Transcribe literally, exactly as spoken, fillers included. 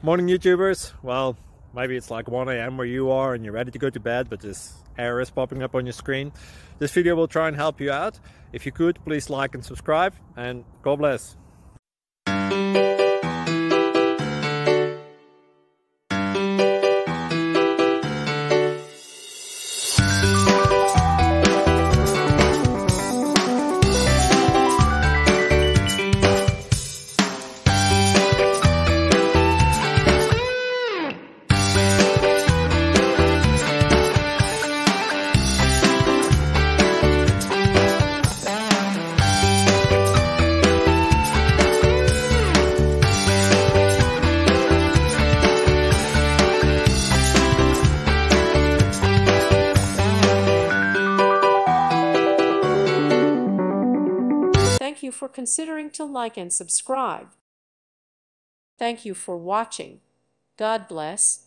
Morning YouTubers. Well, maybe it's like one A M where you are and you're ready to go to bed, but this error is popping up on your screen. This video will try and help you out. If you could, please like and subscribe, and God bless. Thank you for considering to like and subscribe. Thank you for watching. God bless.